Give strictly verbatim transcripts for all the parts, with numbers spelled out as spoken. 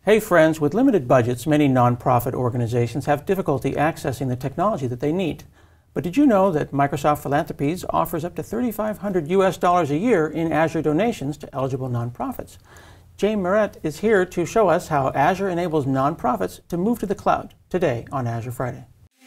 Hey friends, with limited budgets, many nonprofit organizations have difficulty accessing the technology that they need. But did you know that Microsoft Philanthropies offers up to thirty-five hundred U S dollars a year in Azure donations to eligible nonprofits? James Mareth is here to show us how Azure enables nonprofits to move to the cloud today on Azure Friday.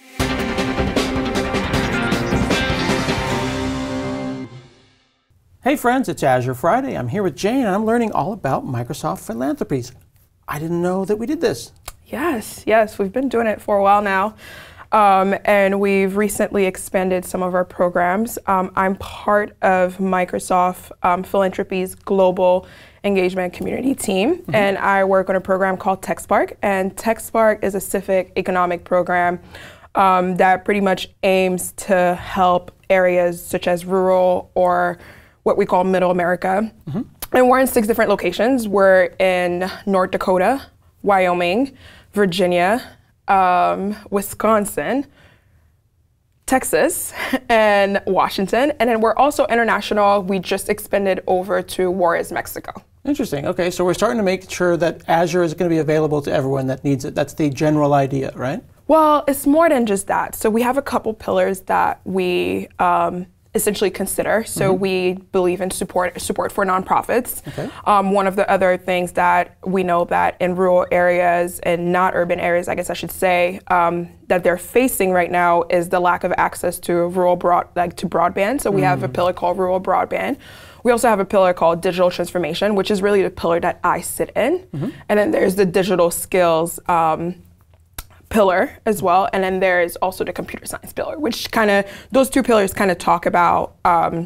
Hey friends, it's Azure Friday. I'm here with Jane and I'm learning all about Microsoft Philanthropies. I didn't know that we did this. Yes, yes, we've been doing it for a while now. Um, and we've recently expanded some of our programs. Um, I'm part of Microsoft um, Philanthropies Global Engagement Community Team, mm-hmm. and I work on a program called TechSpark. And TechSpark is a civic economic program um, that pretty much aims to help areas such as rural or what we call Middle America. Mm-hmm. And we're in six different locations. We're in North Dakota, Wyoming, Virginia, um, Wisconsin, Texas, and Washington. And then we're also international. We just expanded over to Juarez, Mexico. Interesting. Okay, so we're starting to make sure that Azure is going to be available to everyone that needs it. That's the general idea, right? Well, it's more than just that. So we have a couple pillars that we um, essentially consider. So mm-hmm. we believe in support support for nonprofits. Okay. Um, one of the other things that we know that in rural areas and not urban areas, I guess I should say, um, that they're facing right now is the lack of access to rural broad like to broadband. So we mm. have a pillar called rural broadband. We also have a pillar called digital transformation, which is really the pillar that I sit in. Mm-hmm. And then there's the digital skills um, pillar as well, and then there is also the computer science pillar, which kind of, those two pillars kind of talk about um,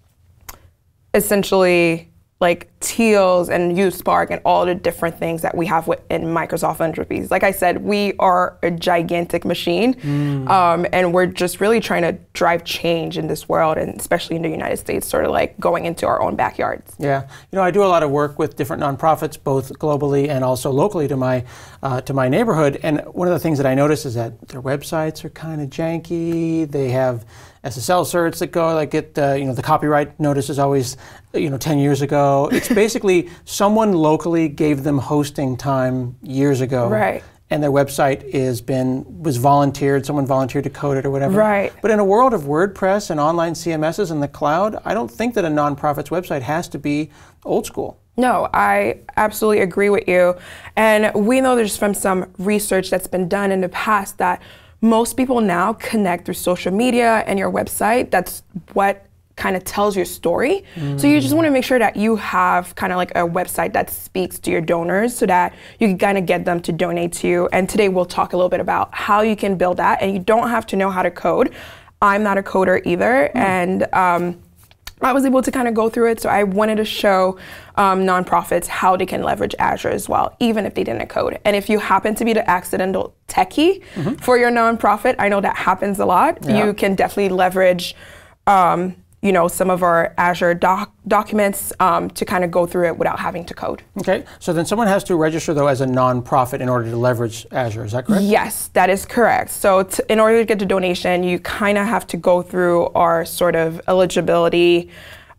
essentially like Teals and USpark and all the different things that we have within Microsoft Philanthropies. Like I said, we are a gigantic machine, mm. um, and we're just really trying to drive change in this world, and especially in the United States, sort of like going into our own backyards. Yeah, you know, I do a lot of work with different nonprofits, both globally and also locally to my uh, to my neighborhood. And one of the things that I notice is that their websites are kind of janky. They have S S L certs that go, like get, uh, you know, the copyright notice is always, you know, ten years ago. It's basically someone locally gave them hosting time years ago. Right. And their website is been, was volunteered, someone volunteered to code it or whatever. Right. But in a world of WordPress and online C M Ss in the cloud, I don't think that a nonprofit's website has to be old school. No, I absolutely agree with you. And we know there's from some research that's been done in the past that most people now connect through social media and your website. That's what kind of tells your story. Mm. So you just want to make sure that you have kind of like a website that speaks to your donors so that you can kind of get them to donate to you. And today we'll talk a little bit about how you can build that, and you don't have to know how to code. I'm not a coder either, mm. and um, I was able to kind of go through it, so I wanted to show um, nonprofits how they can leverage Azure as well, even if they didn't code. And if you happen to be the accidental techie mm-hmm. for your nonprofit, I know that happens a lot. Yeah. You can definitely leverage um, you know, some of our Azure doc documents um, to kind of go through it without having to code. Okay, so then someone has to register though as a nonprofit in order to leverage Azure, is that correct? Yes, that is correct. So t in order to get the donation, you kind of have to go through our sort of eligibility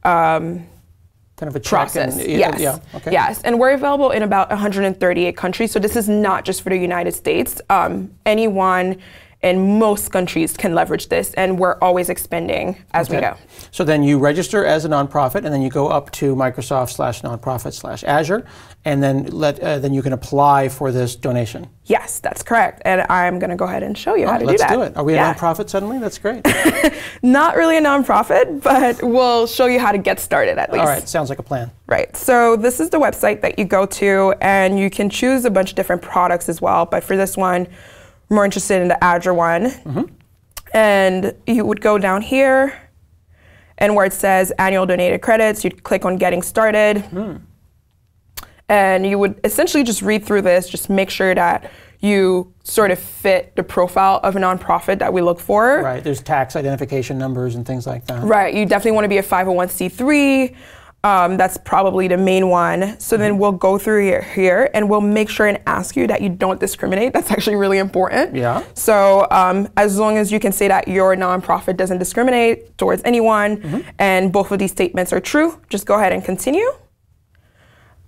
um, kind of a process. And, yes, yeah, okay. yes, and we're available in about one hundred thirty-eight countries. So this is not just for the United States. Um, anyone in most countries can leverage this, and we're always expanding as okay. we go. So then you register as a nonprofit, and then you go up to Microsoft slash nonprofit slash Azure, and then let uh, then you can apply for this donation. Yes, that's correct, and I'm going to go ahead and show you oh, how to let's do that. do it. Are we yeah. a nonprofit suddenly? That's great. Not really a nonprofit, but we'll show you how to get started at least. All right, sounds like a plan. Right, so this is the website that you go to, and you can choose a bunch of different products as well, but for this one, more interested in the Azure one. Mm-hmm. And you would go down here, and where it says annual donated credits, you'd click on getting started. Mm. And you would essentially just read through this, just make sure that you sort of fit the profile of a nonprofit that we look for. Right, there's tax identification numbers and things like that. Right, you definitely want to be a five oh one c three. Um, that's probably the main one. So then we'll go through here, here and we'll make sure and ask you that you don't discriminate. That's actually really important. Yeah. So um, as long as you can say that your nonprofit doesn't discriminate towards anyone, mm-hmm. and both of these statements are true, just go ahead and continue.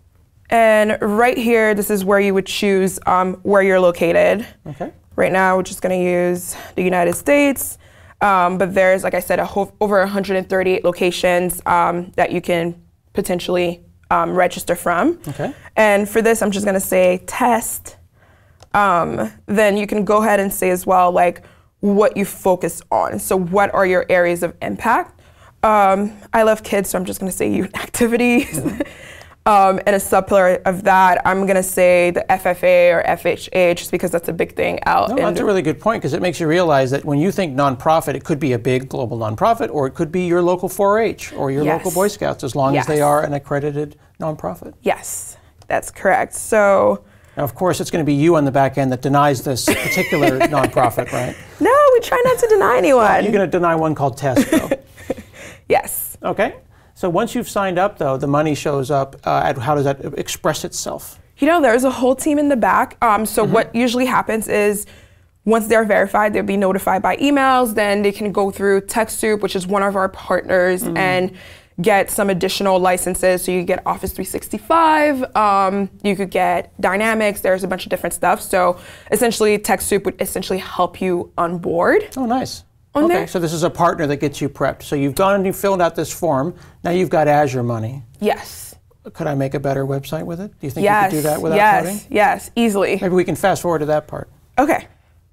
And right here, this is where you would choose um, where you're located. Okay. Right now, we're just going to use the United States. Um, but there's, like I said, a whole, over one hundred thirty-eight locations um, that you can potentially um, register from. Okay. And for this, I'm just going to say test. Um, then you can go ahead and say as well, like, what you focus on. So what are your areas of impact? Um, I love kids, so I'm just going to say youth activities. Mm-hmm. Um, and a subpillar of that, I'm going to say the F F A or F H A, just because that's a big thing out. No, in that's a really good point, because it makes you realize that when you think nonprofit, it could be a big global nonprofit, or it could be your local four H or your Yes. local Boy Scouts, as long Yes. as they are an accredited nonprofit. Yes, that's correct. So now, of course, it's going to be you on the back end that denies this particular nonprofit, right? no, we try not to deny anyone. You're going to deny one called Test, though. Yes. Okay. So once you've signed up, though, the money shows up. Uh, at, how does that express itself? You know, there's a whole team in the back. Um, so mm-hmm. what usually happens is once they're verified, they'll be notified by emails. Then they can go through TechSoup, which is one of our partners, mm. and get some additional licenses. So you get Office three sixty-five, um, you could get Dynamics, there's a bunch of different stuff. So essentially TechSoup would essentially help you on board. Oh, nice. On okay, there. so this is a partner that gets you prepped. So you've gone and you've filled out this form. Now you've got Azure money. Yes. Could I make a better website with it? Do you think yes. you could do that without yes. coding? Yes, easily. Maybe we can fast forward to that part. Okay.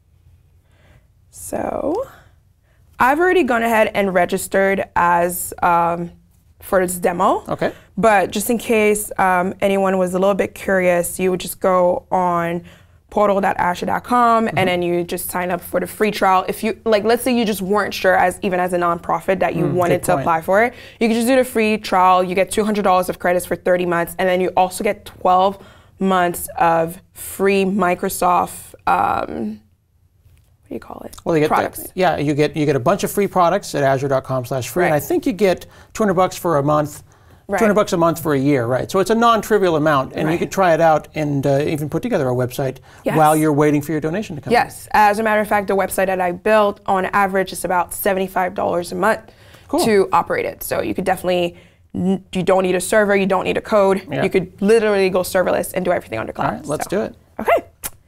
So I've already gone ahead and registered as um, for this demo. Okay. But just in case um, anyone was a little bit curious, you would just go on portal dot azure dot com mm-hmm. and then you just sign up for the free trial. If you, like, let's say you just weren't sure, as even as a nonprofit, that you mm, wanted to apply for it, you can just do the free trial. You get two hundred dollars of credits for thirty months, and then you also get twelve months of free Microsoft, um, what do you call it? Well, you get products. The, yeah, you get you get a bunch of free products at azure dot com slash free, right. and I think you get two hundred bucks for a month. Right. two hundred bucks a month for a year, right? So it's a non-trivial amount, and right. you could try it out and uh, even put together a website yes. while you're waiting for your donation to come. Yes, in. As a matter of fact, the website that I built, on average, is about seventy-five dollars a month cool. to operate it. So you could definitely, you don't need a server, you don't need a code. Yeah. You could literally go serverless and do everything on the cloud. All right, let's so. do it. Okay.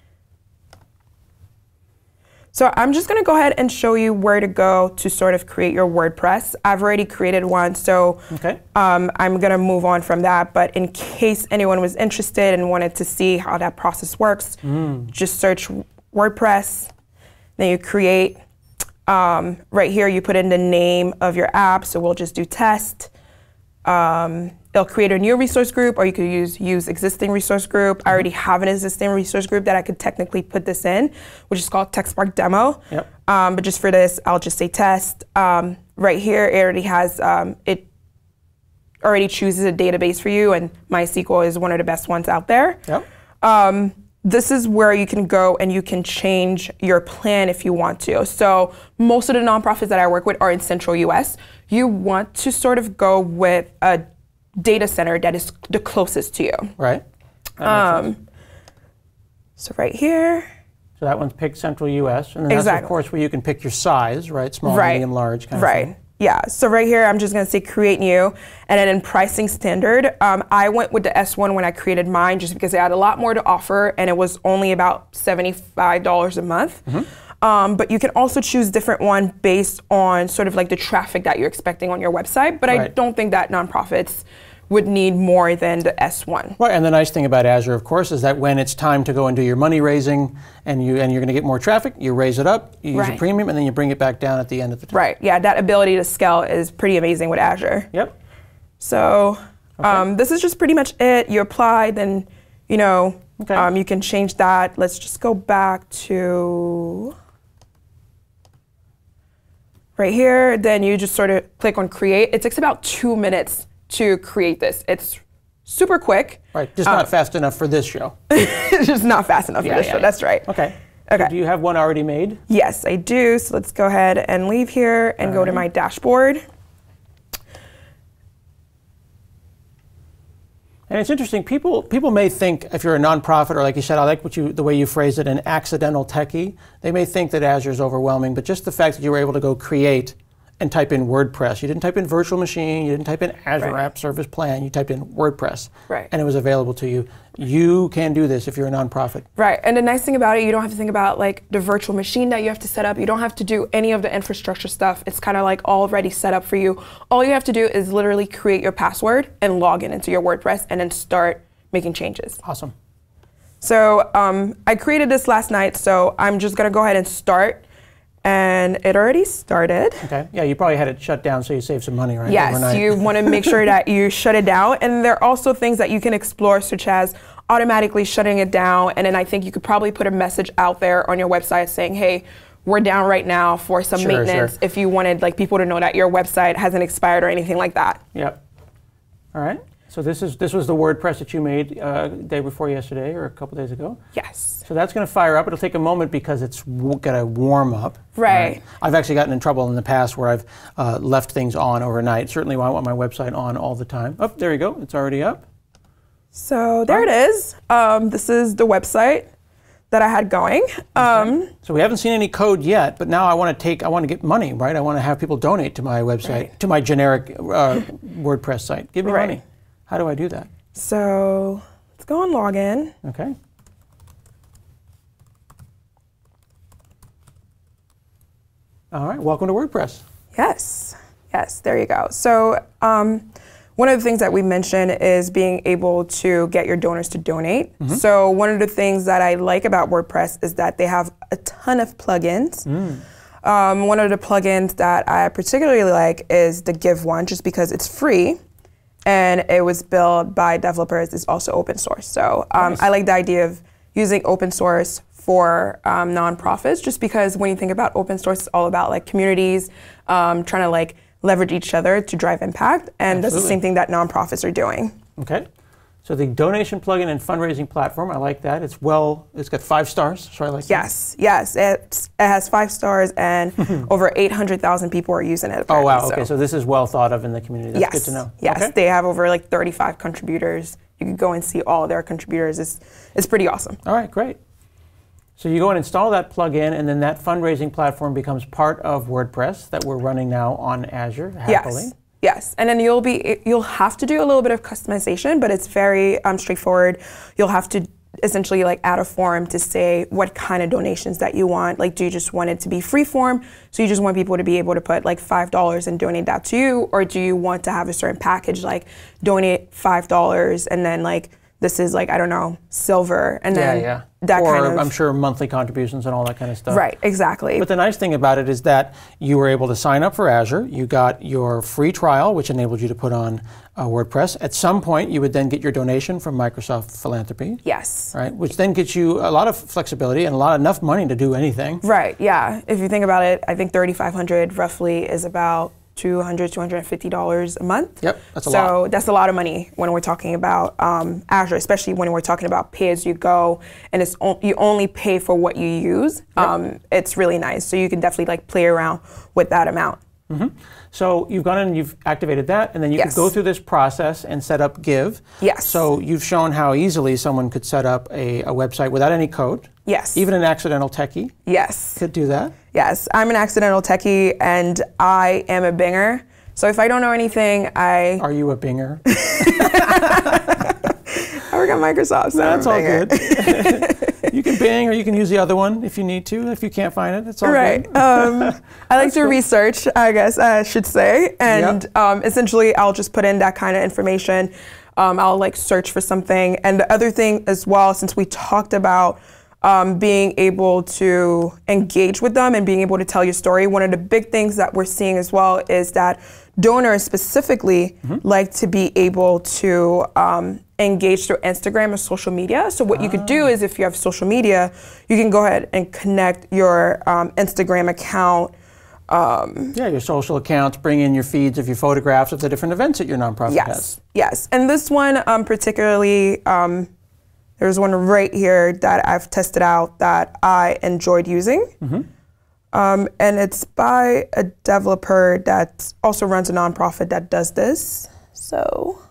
So I'm just going to go ahead and show you where to go to sort of create your WordPress. I've already created one, so okay. um, I'm going to move on from that. But in case anyone was interested and wanted to see how that process works, mm. just search WordPress. Then you create. Um, right here, you put in the name of your app. So we'll just do test. Um, it'll create a new resource group, or you could use use existing resource group. I already have an existing resource group that I could technically put this in, which is called TechSpark Demo. Yep. Um, but just for this, I'll just say test. Um, right here, it already has, um, it already chooses a database for you, and MySQL is one of the best ones out there. Yep. Um, this is where you can go and you can change your plan if you want to. So most of the nonprofits that I work with are in Central U S. You want to sort of go with a data center that is the closest to you. Right. Um, so right here. So that one's picked Central U S, and then exactly. that's of course where you can pick your size, right? Small, right. medium, large kind right. of thing. Yeah, so right here, I'm just gonna say create new, and then in pricing standard, um, I went with the S one when I created mine, just because it had a lot more to offer, and it was only about seventy-five dollars a month. Mm-hmm. Um, but you can also choose different one based on sort of like the traffic that you're expecting on your website, but right. I don't think that nonprofits would need more than the S one. Right, and the nice thing about Azure, of course, is that when it's time to go and do your money raising, and you and you're going to get more traffic, you raise it up, you use right. a premium, and then you bring it back down at the end of the time. Right. Yeah, that ability to scale is pretty amazing with Azure. Yep. So okay. um, this is just pretty much it. You apply, then you know okay. um, you can change that. Let's just go back to right here. Then you just sort of click on create. It takes about two minutes to create this. It's super quick. Right, just um, not fast enough for this show. It's just not fast enough yeah, for this yeah, show, yeah. that's right. Okay. Okay. So do you have one already made? Yes, I do. So let's go ahead and leave here and All go right. to my dashboard. And it's interesting, people people may think, if you're a nonprofit, or like you said, I like what you the way you phrased it, an accidental techie, they may think that Azure is overwhelming, but just the fact that you were able to go create and type in WordPress. You didn't type in virtual machine, you didn't type in Azure Right. App Service Plan, you typed in WordPress. Right. And it was available to you. You can do this if you're a nonprofit. Right, and the nice thing about it, you don't have to think about like the virtual machine that you have to set up. You don't have to do any of the infrastructure stuff. It's kind of like already set up for you. All you have to do is literally create your password and log in into your WordPress and then start making changes. Awesome. So um, I created this last night, so I'm just gonna go ahead and start. And it already started. Okay. Yeah, you probably had it shut down so you save some money, right? Yes, Overnight. you want to make sure that you shut it down. And there are also things that you can explore, such as automatically shutting it down. And then I think you could probably put a message out there on your website saying, hey, we're down right now for some Sure, maintenance, sure. if you wanted like people to know that your website hasn't expired or anything like that. Yep. All right. So this is this was the WordPress that you made uh, day before yesterday or a couple days ago. Yes. So that's going to fire up. It'll take a moment because it's w- got to warm up. Right. I've actually gotten in trouble in the past where I've uh, left things on overnight. Certainly, I want my website on all the time. Oh, there you go. It's already up. So there it is. Um, this is the website that I had going. Um, Okay. So we haven't seen any code yet, but now I want to take. I want to get money, right? I want to have people donate to my website, Right. to my generic uh, WordPress site. Give me Right. money. How do I do that? So let's go and log in. Okay. All right. Welcome to WordPress. Yes, yes, there you go. So um, one of the things that we mentioned is being able to get your donors to donate. Mm-hmm. So one of the things that I like about WordPress is that they have a ton of plugins. Mm. Um, one of the plugins that I particularly like is the Give one, just because it's free and it was built by developers. It's also open source. So um, Nice. I like the idea of using open source for um, nonprofits, just because when you think about open source, it's all about like communities um, trying to like leverage each other to drive impact, and that's the Absolutely. same thing that nonprofits are doing. Okay. So the donation plugin and fundraising platform, I like that. It's well, it's got five stars, so I like that. Yes, yes, it's, it has five stars and over eight hundred thousand people are using it. Oh wow, apparently, okay, so this is well thought of in the community. That's yes, good to know. Yes, Okay. they have over like thirty-five contributors. You can go and see all of their contributors. It's, it's pretty awesome. All right, great. So you go and install that plugin, and then that fundraising platform becomes part of WordPress that we're running now on Azure, happily. Yes. Yes, and then you'll be you'll have to do a little bit of customization, but it's very um, straightforward. You'll have to essentially like add a form to say what kind of donations that you want. Like, do you just want it to be free form? So you just want people to be able to put like five dollars and donate that to you, or do you want to have a certain package like donate five dollars and then like this is like, I don't know, silver, and Yeah, then yeah. that or kind of I'm sure monthly contributions and all that kind of stuff. right, exactly. But the nice thing about it is that you were able to sign up for Azure. You got your free trial, which enabled you to put on uh, WordPress. At some point, you would then get your donation from Microsoft Philanthropy, Yes. right? Which then gets you a lot of flexibility and a lot enough money to do anything. Right, yeah. If you think about it, I think thirty-five hundred roughly is about two hundred, two hundred fifty dollars a month. Yep, that's a so lot. So that's a lot of money when we're talking about um, Azure, especially when we're talking about pay as you go, and it's on, you only pay for what you use. Yep. Um, it's really nice. So you can definitely like play around with that amount. Mm-hmm. So you've gone in and you've activated that, and then you Yes. can go through this process and set up Give. Yes. So you've shown how easily someone could set up a, a website without any code. Yes. Even an accidental techie Yes. could do that. Yes. I'm an accidental techie and I am a binger. So if I don't know anything, I Are you a binger? I work at Microsoft. So That's I'm a all binger. good. You can Bing, or you can use the other one if you need to. If you can't find it, it's all Right. good. Um, I like to cool. research, I guess I should say. And Yep. um, essentially, I'll just put in that kind of information. Um, I'll like search for something. And the other thing as well, since we talked about um, being able to engage with them and being able to tell your story, one of the big things that we're seeing as well is that donors specifically mm-hmm. like to be able to um, engage through Instagram or social media. So what ah. you could do is if you have social media, you can go ahead and connect your um, Instagram account. Um, yeah, your social accounts, bring in your feeds of your photographs of the different events that your nonprofit yes, has. Yes, and this one um, particularly, um, there's one right here that I've tested out that I enjoyed using. Mm-hmm. Um, and it's by a developer that also runs a nonprofit that does this. So,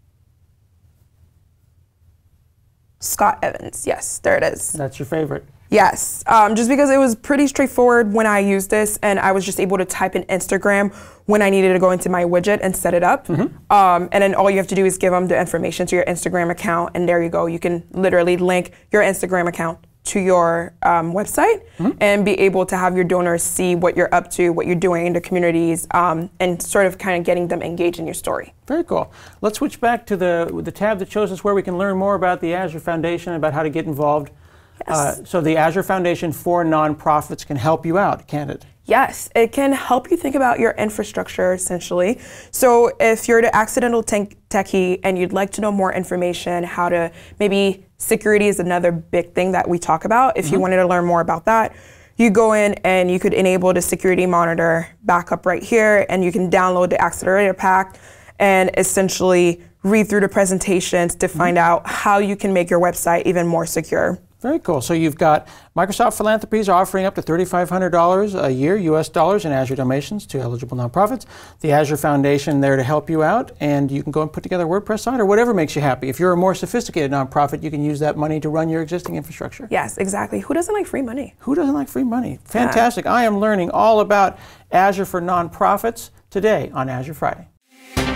Scott Evans, yes, there it is. That's your favorite. Yes, um, just because it was pretty straightforward when I used this, and I was just able to type in Instagram when I needed to go into my widget and set it up. Mm-hmm. um, and then all you have to do is give them the information to your Instagram account, and there you go. You can literally link your Instagram account to your um, website mm-hmm. and be able to have your donors see what you're up to, what you're doing in the communities, um, and sort of kind of getting them engaged in your story. Very cool. Let's switch back to the, the tab that shows us where we can learn more about the Azure Foundation, about how to get involved. Yes. Uh, so the Azure Foundation for nonprofits can help you out, can't it? Yes, it can help you think about your infrastructure, essentially. So if you're the accidental tech techie and you'd like to know more information, how to, maybe security is another big thing that we talk about. If mm-hmm. you wanted to learn more about that, you go in and you could enable the security monitor backup right here, and you can download the accelerator pack and essentially read through the presentations to find mm-hmm. out how you can make your website even more secure. Very cool. So you've got Microsoft Philanthropies offering up to three thousand five hundred dollars a year, U S dollars, in Azure donations to eligible nonprofits. The Azure Foundation there to help you out, and you can go and put together a WordPress site or whatever makes you happy. If you're a more sophisticated nonprofit, you can use that money to run your existing infrastructure. Yes, exactly. Who doesn't like free money? Who doesn't like free money? Fantastic. Yeah. I am learning all about Azure for nonprofits today on Azure Friday.